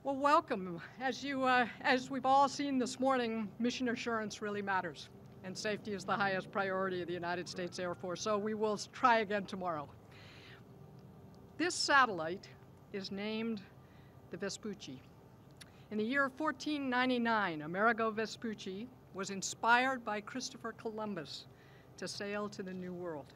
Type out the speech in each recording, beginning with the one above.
Well, welcome. As we've all seen this morning, mission assurance really matters, and safety is the highest priority of the United States Air Force, so we will try again tomorrow. This satellite is named the Vespucci. In the year 1499, Amerigo Vespucci was inspired by Christopher Columbus to sail to the New World.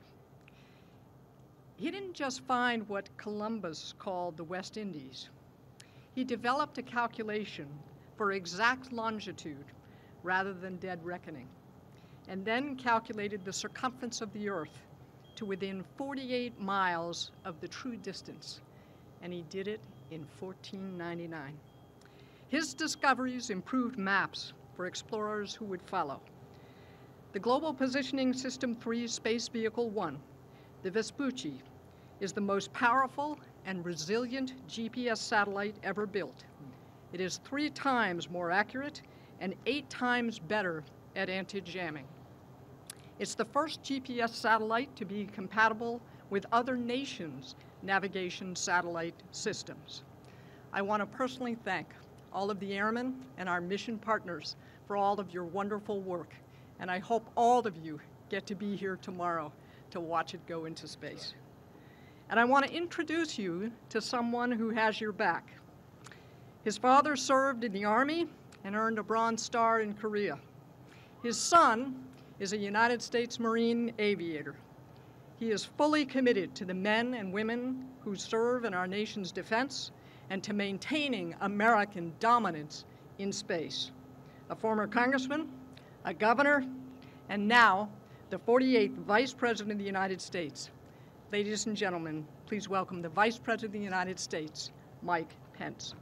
He didn't just find what Columbus called the West Indies. He developed a calculation for exact longitude rather than dead reckoning, and then calculated the circumference of the Earth to within 48 miles of the true distance, and he did it in 1499. His discoveries improved maps for explorers who would follow. The Global Positioning System 3 Space Vehicle 1, the Vespucci, is the most powerful and resilient GPS satellite ever built. It is 3 times more accurate and 8 times better at anti-jamming. It's the first GPS satellite to be compatible with other nations' navigation satellite systems. I want to personally thank all of the airmen and our mission partners for all of your wonderful work, and I hope all of you get to be here tomorrow to watch it go into space. And I want to introduce you to someone who has your back. His father served in the Army and earned a Bronze Star in Korea. His son is a United States Marine aviator. He is fully committed to the men and women who serve in our nation's defense and to maintaining American dominance in space. A former congressman, a governor, and now the 48th Vice President of the United States. Ladies and gentlemen, please welcome the Vice President of the United States, Mike Pence.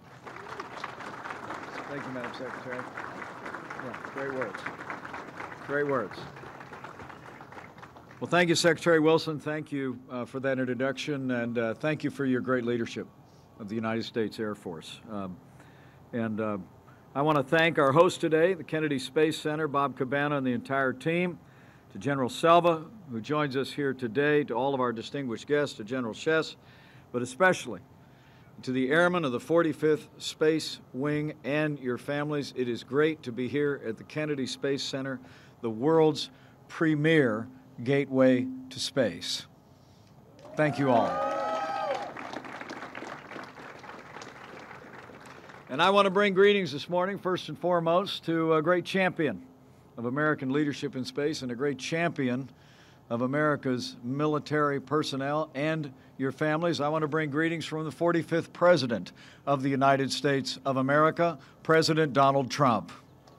Thank you, Madam Secretary. Yeah, great words. Great words. Well, thank you, Secretary Wilson. Thank you for that introduction, and thank you for your great leadership of the United States Air Force. I want to thank our host today, the Kennedy Space Center, Bob Cabana, and the entire team, to General Selva, who joins us here today, to all of our distinguished guests, to General Chess, but especially to the airmen of the 45th Space Wing and your families. It is great to be here at the Kennedy Space Center, the world's premier gateway to space. Thank you all. And I want to bring greetings this morning, first and foremost, to a great champion of American leadership in space and a great champion of America's military personnel and your families. I want to bring greetings from the 45th President of the United States of America, President Donald Trump.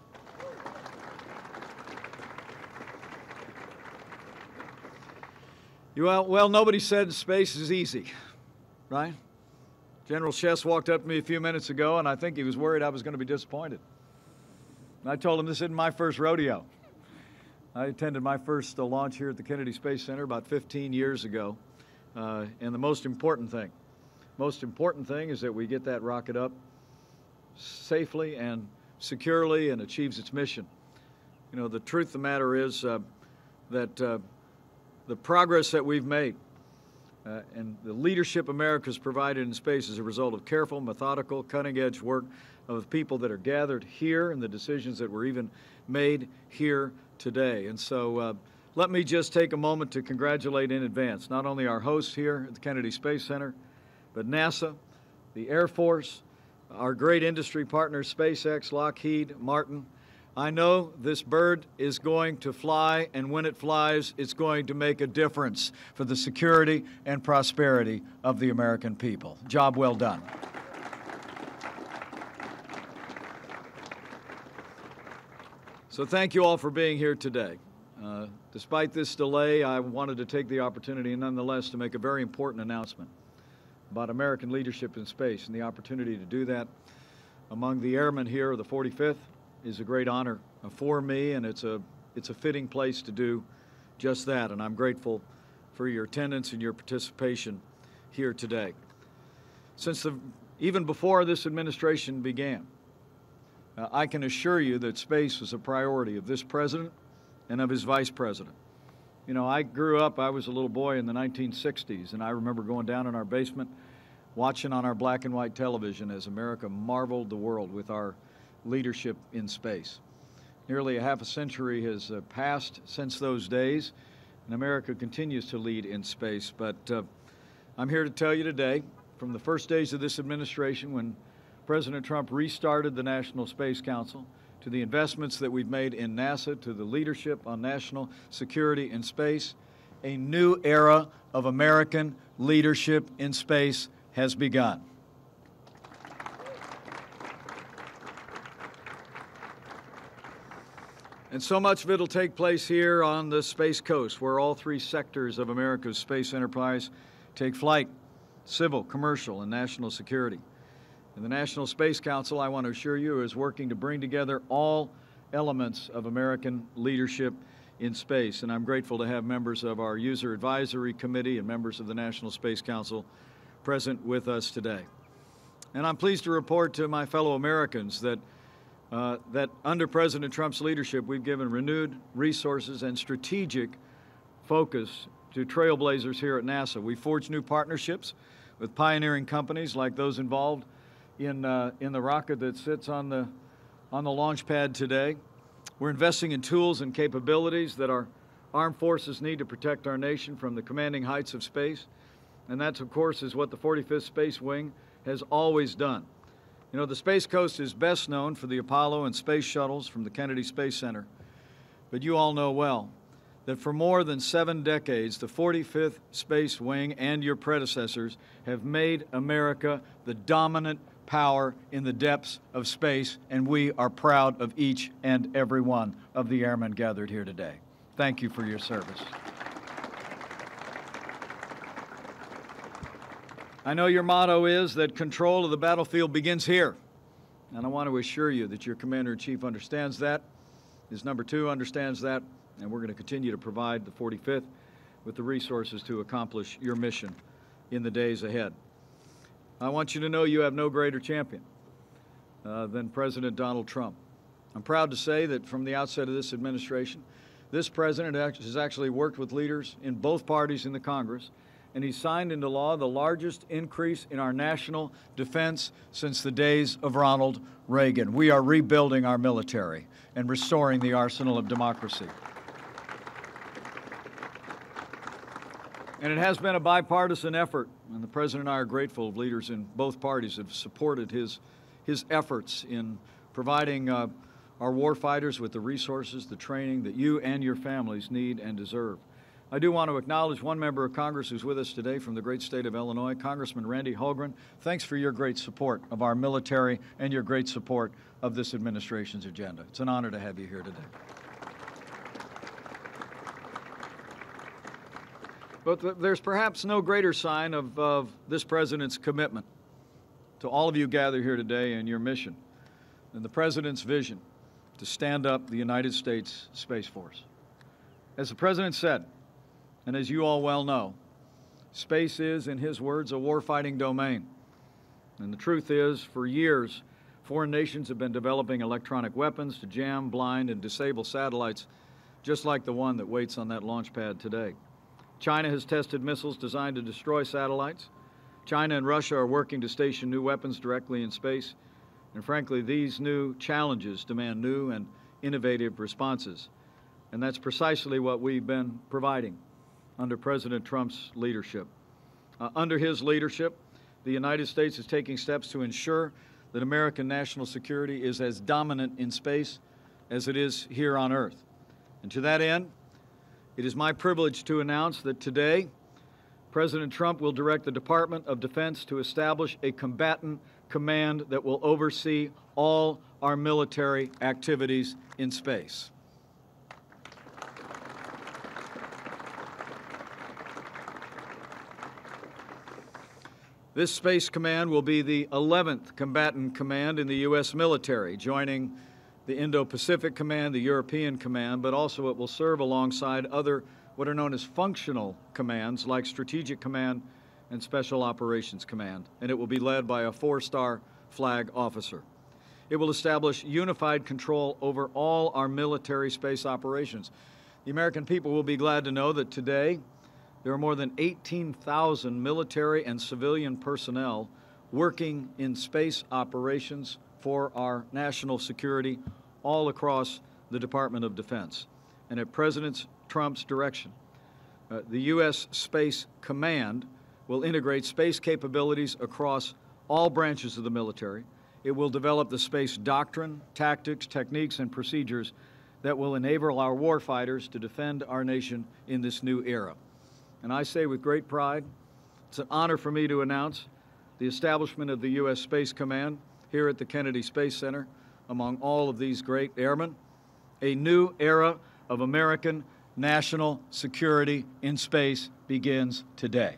Well, nobody said space is easy, right? General Chess walked up to me a few minutes ago, and I think he was worried I was going to be disappointed. I told him this isn't my first rodeo. I attended my first launch here at the Kennedy Space Center about 15 years ago. And the most important thing is that we get that rocket up safely and securely and achieves its mission. You know, the truth of the matter is that the progress that we've made and the leadership America's provided in space is a result of careful, methodical, cutting-edge work of people that are gathered here and the decisions that were even made here today. And so let me just take a moment to congratulate in advance not only our hosts here at the Kennedy Space Center, but NASA, the Air Force, our great industry partners, SpaceX, Lockheed Martin. I know this bird is going to fly, and when it flies, it's going to make a difference for the security and prosperity of the American people. Job well done. So thank you all for being here today. Despite this delay, I wanted to take the opportunity nonetheless to make a very important announcement about American leadership in space, and the opportunity to do that among the airmen here of the 45th is a great honor for me, and it's a fitting place to do just that, and I'm grateful for your attendance and your participation here today. Even before this administration began, I can assure you that space was a priority of this president and of his vice president. You know, I grew up, I was a little boy in the 1960s, and I remember going down in our basement watching on our black and white television as America marveled the world with our leadership in space. Nearly a half a century has passed since those days, and America continues to lead in space. But I'm here to tell you today, from the first days of this administration, when President Trump restarted the National Space Council, to the investments that we've made in NASA, to the leadership on national security in space, a new era of American leadership in space has begun. And so much of it will take place here on the Space Coast, where all three sectors of America's space enterprise take flight: civil, commercial, and national security. And the National Space Council, I want to assure you, is working to bring together all elements of American leadership in space. And I'm grateful to have members of our User Advisory Committee and members of the National Space Council present with us today. And I'm pleased to report to my fellow Americans that under President Trump's leadership, we've given renewed resources and strategic focus to trailblazers here at NASA. We forged new partnerships with pioneering companies like those involved in the rocket that sits on the launch pad today. We're investing in tools and capabilities that our armed forces need to protect our nation from the commanding heights of space. And that, of course, is what the 45th Space Wing has always done. You know, the Space Coast is best known for the Apollo and space shuttles from the Kennedy Space Center. But you all know well that for more than 7 decades, the 45th Space Wing and your predecessors have made America the dominant power in the depths of space, and we are proud of each and every one of the airmen gathered here today. Thank you for your service. I know your motto is that control of the battlefield begins here, and I want to assure you that your Commander-in-Chief understands that, his number 2 understands that, and we're going to continue to provide the 45th with the resources to accomplish your mission in the days ahead. I want you to know you have no greater champion than President Donald Trump. I'm proud to say that from the outset of this administration, this president has actually worked with leaders in both parties in the Congress, and he signed into law the largest increase in our national defense since the days of Ronald Reagan. We are rebuilding our military and restoring the arsenal of democracy. And it has been a bipartisan effort, and the President and I are grateful of leaders in both parties that have supported his efforts in providing our warfighters with the resources, the training that you and your families need and deserve. I do want to acknowledge one member of Congress who's with us today from the great state of Illinois, Congressman Randy Holgren. Thanks for your great support of our military and your great support of this administration's agenda. It's an honor to have you here today. But there's perhaps no greater sign of this president's commitment to all of you gathered here today and your mission than the president's vision to stand up the United States Space Force. As the president said, and as you all well know, space is, in his words, a warfighting domain. And the truth is, for years, foreign nations have been developing electronic weapons to jam, blind, and disable satellites, just like the one that waits on that launch pad today. China has tested missiles designed to destroy satellites. China and Russia are working to station new weapons directly in space. And frankly, these new challenges demand new and innovative responses. And that's precisely what we've been providing under President Trump's leadership. Under his leadership, the United States is taking steps to ensure that American national security is as dominant in space as it is here on Earth. And to that end, it is my privilege to announce that today, President Trump will direct the Department of Defense to establish a combatant command that will oversee all our military activities in space. This Space Command will be the 11th combatant command in the U.S. military, joining the Indo-Pacific Command, the European Command, but also it will serve alongside other what are known as functional commands like Strategic Command and Special Operations Command, and it will be led by a 4-star flag officer. It will establish unified control over all our military space operations. The American people will be glad to know that today There are more than 18,000 military and civilian personnel working in space operations for our national security all across the Department of Defense. And at President Trump's direction, the U.S. Space Command will integrate space capabilities across all branches of the military. It will develop the space doctrine, tactics, techniques, and procedures that will enable our warfighters to defend our nation in this new era. And I say with great pride, it's an honor for me to announce the establishment of the U.S. Space Command here at the Kennedy Space Center among all of these great airmen. A new era of American national security in space begins today.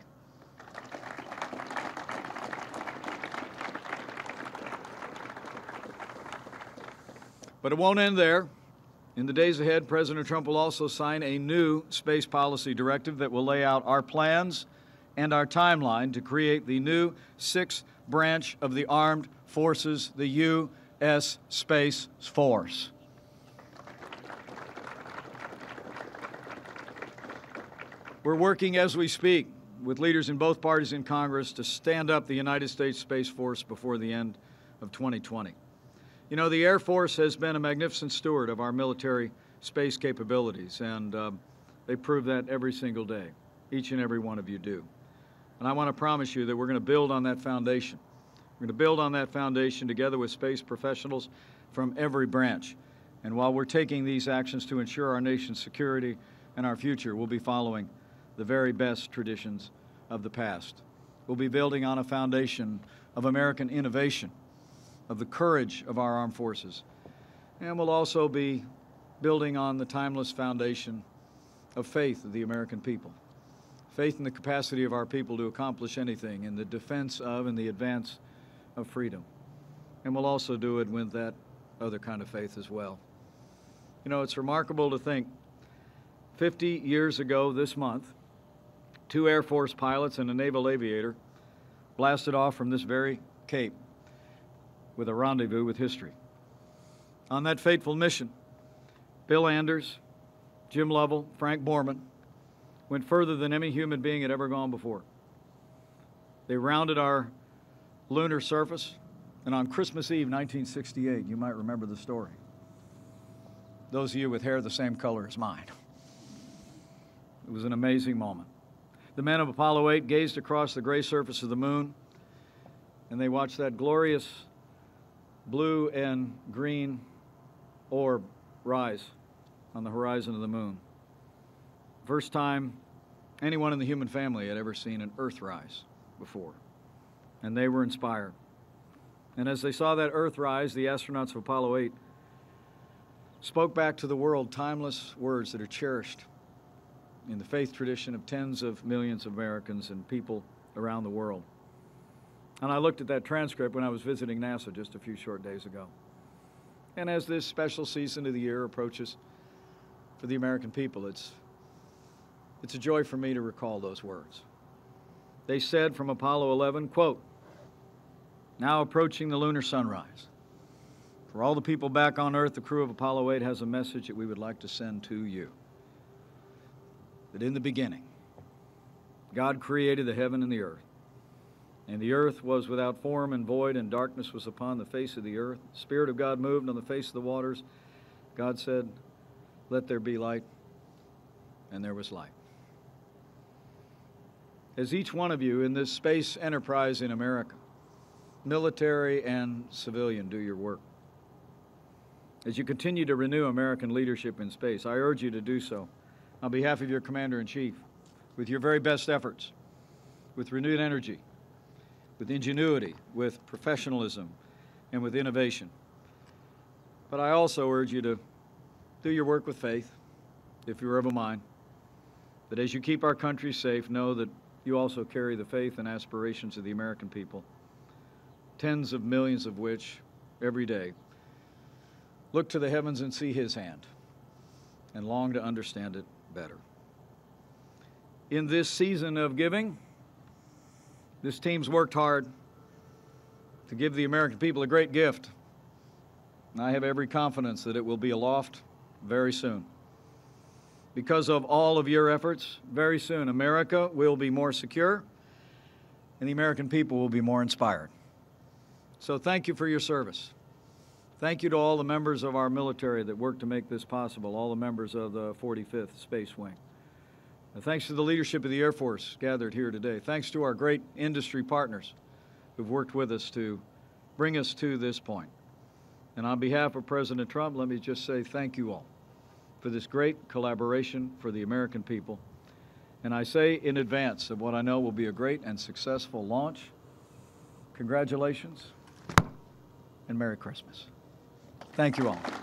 But it won't end there. In the days ahead, President Trump will also sign a new space policy directive that will lay out our plans and our timeline to create the new sixth branch of the armed forces, the U.S. Space Force. We're working as we speak with leaders in both parties in Congress to stand up the United States Space Force before the end of 2020. You know, the Air Force has been a magnificent steward of our military space capabilities, and they prove that every single day. Each and every one of you do. And I want to promise you that we're going to build on that foundation. We're going to build on that foundation together with space professionals from every branch. And while we're taking these actions to ensure our nation's security and our future, we'll be following the very best traditions of the past. We'll be building on a foundation of American innovation, of the courage of our armed forces. And we'll also be building on the timeless foundation of faith of the American people. Faith in the capacity of our people to accomplish anything in the defense of and the advance of freedom. And we'll also do it with that other kind of faith as well. You know, it's remarkable to think 50 years ago this month, 2 Air Force pilots and a naval aviator blasted off from this very Cape with a rendezvous with history. On that fateful mission, Bill Anders, Jim Lovell, Frank Borman went further than any human being had ever gone before. They rounded our lunar surface, and on Christmas Eve, 1968, you might remember the story. Those of you with hair the same color as mine. It was an amazing moment. The men of Apollo 8 gazed across the gray surface of the moon, and they watched that glorious blue and green orb rise on the horizon of the moon. First time anyone in the human family had ever seen an Earth rise before. And they were inspired. And as they saw that Earth rise, the astronauts of Apollo 8 spoke back to the world timeless words that are cherished in the faith tradition of tens of millions of Americans and people around the world. And I looked at that transcript when I was visiting NASA just a few short days ago. And as this special season of the year approaches for the American people, it's a joy for me to recall those words. They said from Apollo 11, quote, "Now approaching the lunar sunrise. For all the people back on Earth, the crew of Apollo 8 has a message that we would like to send to you. That in the beginning, God created the heaven and the earth. And the earth was without form and void, and darkness was upon the face of the earth. The Spirit of God moved on the face of the waters. God said, 'Let there be light,' and there was light." As each one of you in this space enterprise in America, military and civilian, do your work, as you continue to renew American leadership in space, I urge you to do so on behalf of your Commander-in-Chief, with your very best efforts, with renewed energy, with ingenuity, with professionalism, and with innovation. But I also urge you to do your work with faith, if you're of a mind, that as you keep our country safe, know that you also carry the faith and aspirations of the American people, tens of millions of which, every day, look to the heavens and see His hand, and long to understand it better. In this season of giving, this team's worked hard to give the American people a great gift. And I have every confidence that it will be aloft very soon. because of all of your efforts, very soon America will be more secure and the American people will be more inspired. So thank you for your service. Thank you to all the members of our military that worked to make this possible, all the members of the 45th Space Wing. And thanks to the leadership of the Air Force gathered here today. Thanks to our great industry partners who've worked with us to bring us to this point. And on behalf of President Trump, let me just say thank you all for this great collaboration for the American people. And I say in advance of what I know will be a great and successful launch, congratulations and Merry Christmas. Thank you all.